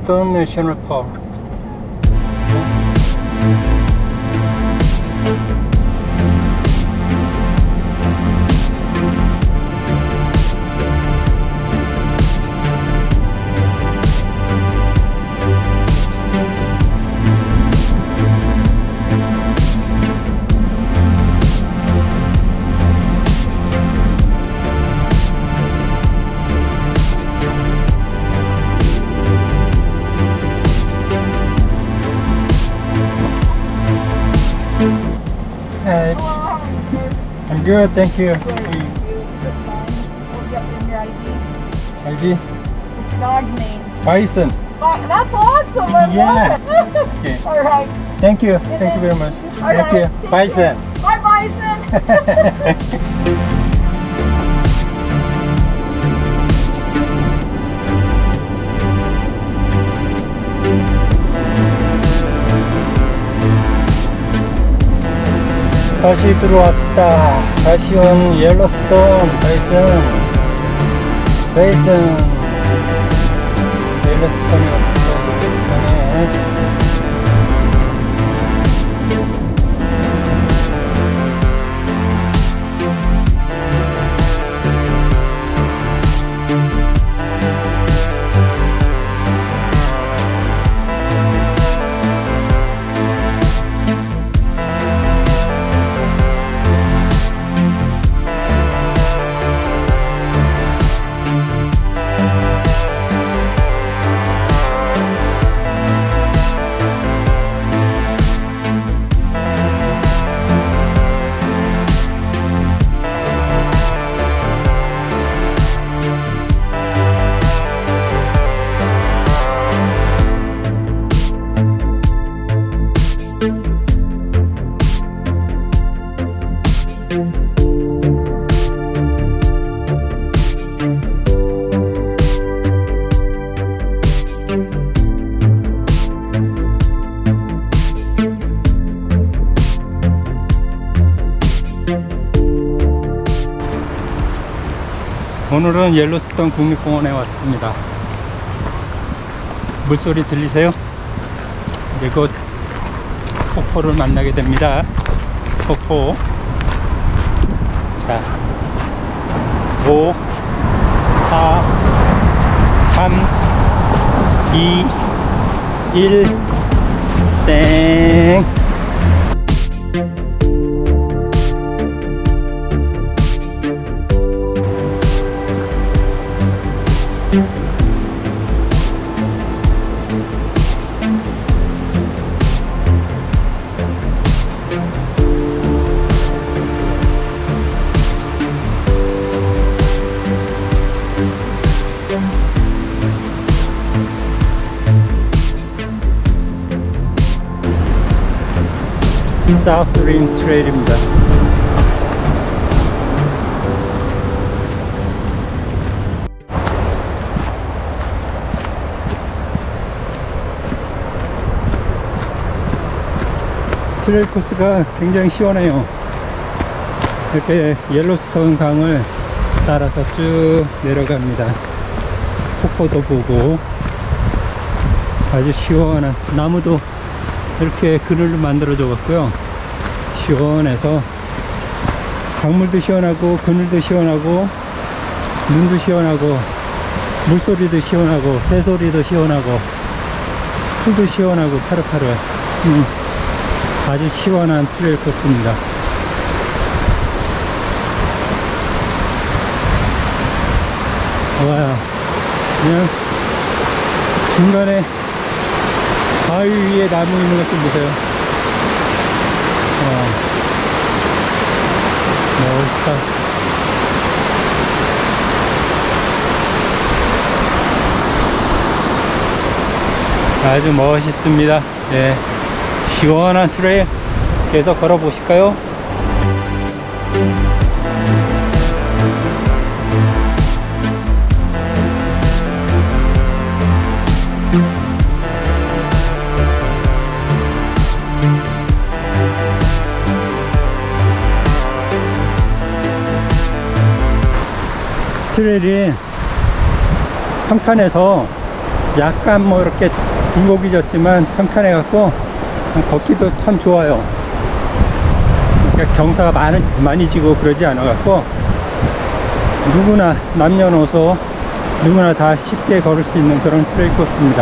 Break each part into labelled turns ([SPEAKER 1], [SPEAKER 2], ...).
[SPEAKER 1] Yellowstone National Park. Hey. I'm good, thank you. ID?
[SPEAKER 2] It's dog name.
[SPEAKER 1] Bison.
[SPEAKER 2] That's awesome. I
[SPEAKER 1] Yeah.
[SPEAKER 2] love it.
[SPEAKER 1] Okay.
[SPEAKER 2] All right.
[SPEAKER 1] Thank you. Thank you very much.
[SPEAKER 2] All
[SPEAKER 1] Thank
[SPEAKER 2] right.
[SPEAKER 1] you. Bison.
[SPEAKER 2] Bye, Bison.
[SPEAKER 1] 다시 들어왔다. 다시 온 옐로스톤 베이슨. 옐로스톤이 왔어요. 오늘은 옐로스톤 국립공원에 왔습니다. 물소리 들리세요? 이제 곧 폭포를 만나게 됩니다. 폭포. 자, 5 4 3 2 1 땡. 사우스 림 트레일입니다. 트레일 코스가 굉장히 시원해요. 이렇게 옐로스톤 강을 따라서 쭉 내려갑니다. 폭포도 보고 아주 시원한, 나무도 이렇게 그늘로 만들어 줘 갖고요, 시원해서 강물도 시원하고 그늘도 시원하고 눈도 시원하고 물소리도 시원하고 새소리도 시원하고 풀도 시원하고 파릇파릇. 아주 시원한 트레일 코스입니다. 와요. 그냥 중간에 바위 위에 나무 있는 것 좀 보세요. 멋있다. 아주 멋있습니다. 예, 시원한 트레일 계속 걸어 보실까요? 트레일이 한 칸에서 약간 뭐 이렇게 굴곡이졌지만 평탄해 갖고 걷기도 참 좋아요. 그러니까 경사가 많이 지고 그러지 않아 갖고 누구나 남녀노소 누구나 다 쉽게 걸을 수 있는 그런 트레일 코스입니다.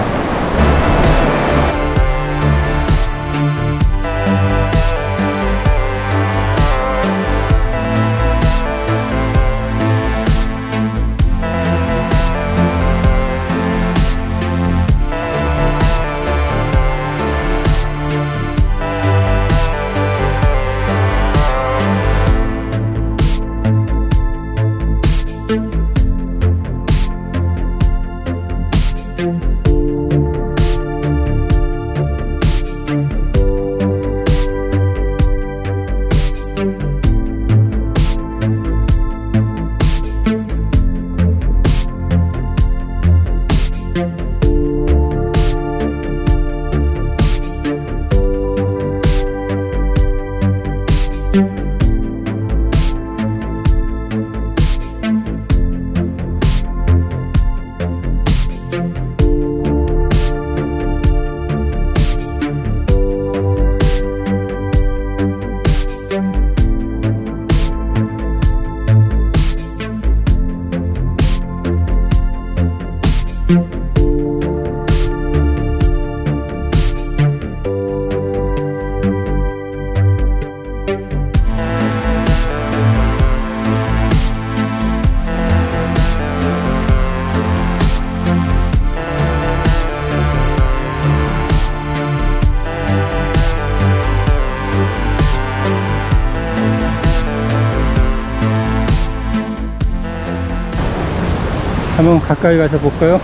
[SPEAKER 1] 한번 가까이 가서 볼까요?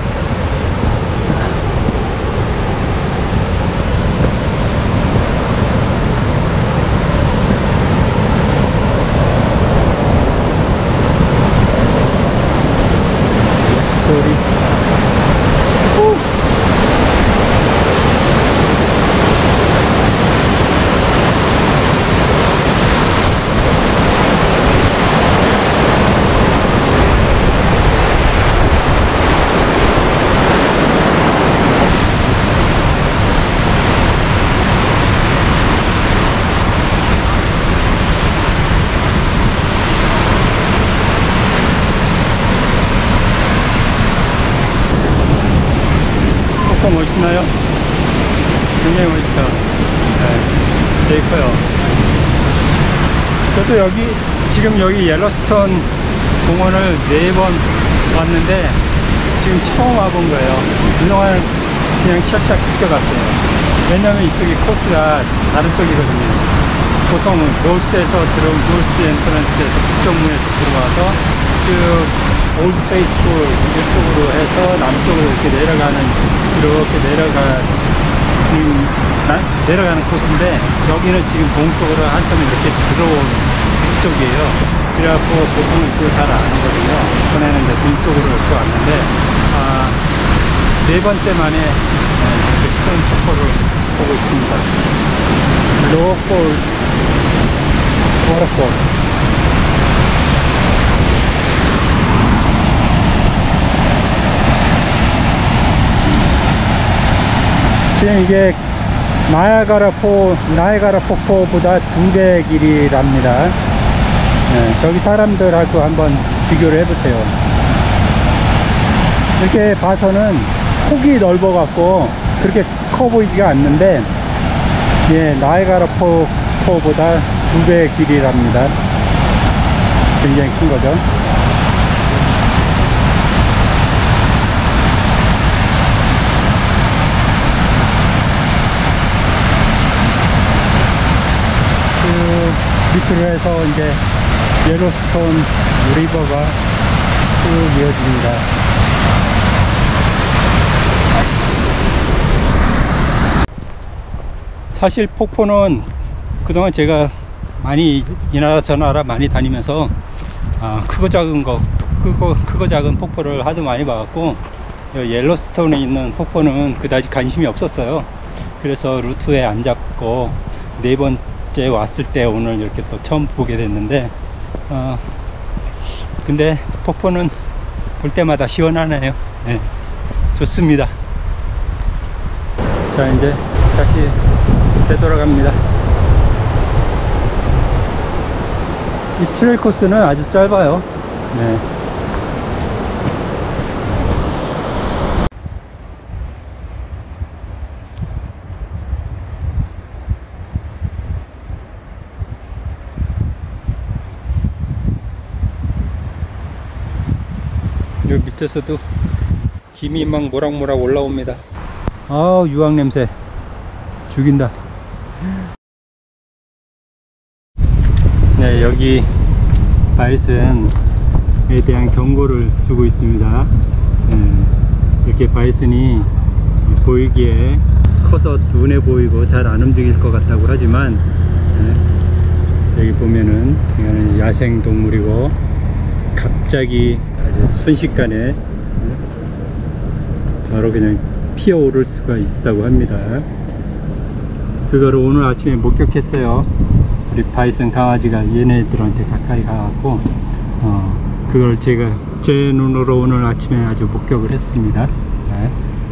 [SPEAKER 1] 소리. 멋있나요? 굉장히 멋있죠? 네, 되게 커요. 저도 지금 여기 옐로스톤 공원을 4번 왔는데 지금 처음 와본 거예요. 그동안 그냥 샥샥 뛰어갔어요. 왜냐면 이쪽이 코스가 다른 쪽이거든요. 보통 노스에서 들어온 노스 엔트런스에서 북정문에서 들어와서 쭉 올드 페이스풀 이쪽으로 해서 남쪽으로 이렇게 내려가는 코스인데, 여기는 지금 동쪽으로 한참 이렇게 들어온 쪽이에요. 그래갖고 보통 이쪽을 잘 안 오거든요. 이번에는 이제 동쪽으로 이렇게 왔는데, 4번째 만에 이렇게 큰 폭포를 보고 있습니다. 로어 폴스 워터폴. 지금 이게 나이아가라 폭포보다 2배 길이랍니다. 네, 저기 사람들하고 한번 비교를 해보세요. 이렇게 봐서는 폭이 넓어 갖고 그렇게 커 보이지가 않는데, 예, 나이아가라 폭포보다 2배 길이랍니다. 굉장히 큰 거죠. 밑으로 해서 이제 옐로스톤 리버가 쭉 이어집니다. 사실 폭포는 그동안 제가 많이 이 나라 저 나라 많이 다니면서 크고 작은 폭포를 하도 많이 봐갖고 옐로스톤에 있는 폭포는 그다지 관심이 없었어요. 그래서 루트에 안 잡고 4번째 왔을 때 오늘 이렇게 또 처음 보게 됐는데, 근데 폭포는 볼 때마다 시원하네요. 네. 좋습니다. 자, 이제 다시 되돌아갑니다. 이 트레일 코스는 아주 짧아요. 네. 여기 밑에서도 김이 막 모락모락 올라옵니다. 아, 유황 냄새 죽인다. 네, 여기 바이슨에 대한 경고를 주고 있습니다. 네, 이렇게 바이슨이 보이기에 커서 둔해 보이고 잘 안 움직일 것 같다고 하지만, 네, 여기 보면은 이거는 야생 동물이고 갑자기 아주 순식간에 바로 그냥 튀어오를 수가 있다고 합니다. 그거를 오늘 아침에 목격했어요. 우리 바이슨 강아지가 얘네들한테 가까이 가갖고 그걸 제가 제 눈으로 오늘 아침에 아주 목격을 했습니다. 네.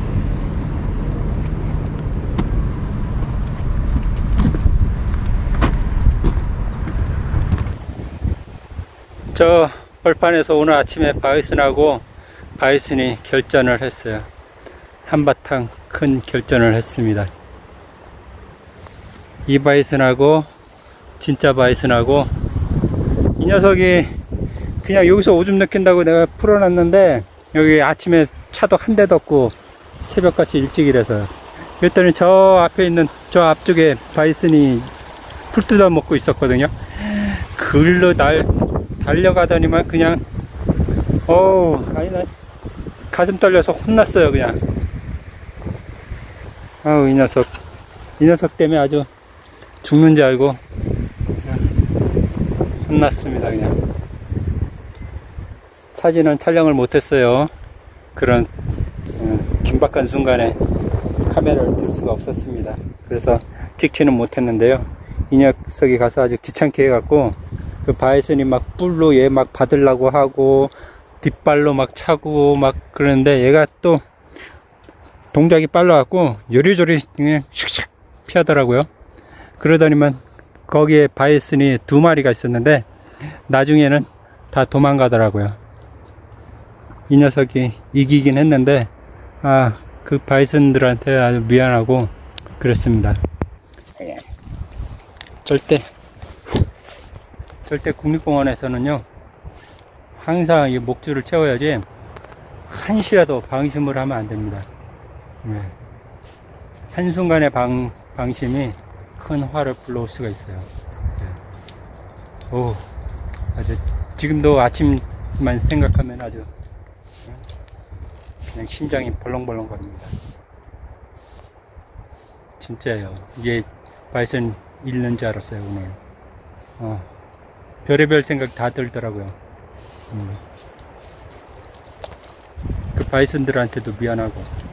[SPEAKER 1] 저 벌판에서 오늘 아침에 바이슨이 결전을 했어요. 한바탕 큰 결전을 했습니다. 이 바이슨하고 진짜 바이슨하고, 이 녀석이 그냥 여기서 오줌 느낀다고 내가 풀어놨는데 여기 아침에 차도 한 대도 없고 새벽같이 일찍이라서, 그랬더니 저 앞에 있는 저 앞쪽에 바이슨이 풀 뜯어 먹고 있었거든요. 글로 달려가더니만 그냥 아니 나 가슴 떨려서 혼났어요. 그냥 이 녀석 때문에 아주 죽는 줄 알고 혼났습니다. 그냥 사진은 촬영을 못했어요. 그런 긴박한 순간에 카메라를 들 수가 없었습니다. 그래서 찍지는 못했는데요. 이 녀석이 가서 아주 귀찮게 해갖고 그 바이슨이 막 뿔로 얘 막 받으려고 하고 뒷발로 막 차고 막 그러는데, 얘가 또 동작이 빨라갖고 요리조리 그냥 슉슉 피하더라고요. 그러더니만 거기에 바이슨이 2마리가 있었는데 나중에는 다 도망가더라고요. 이 녀석이 이기긴 했는데 그 바이슨들한테 아주 미안하고 그랬습니다. 절대 국립공원에서는요, 항상 이 목줄을 채워야지 한시라도 방심을 하면 안 됩니다. 네. 한순간의 방심이 큰 화를 불러올 수가 있어요. 네. 아주 지금도 아침만 생각하면 아주 그냥 심장이 벌렁벌렁 거립니다. 진짜예요. 이게 바이슨 잃는 줄 알았어요, 오늘. 별의별 생각 다 들더라고요. 그 바이슨들한테도 미안하고.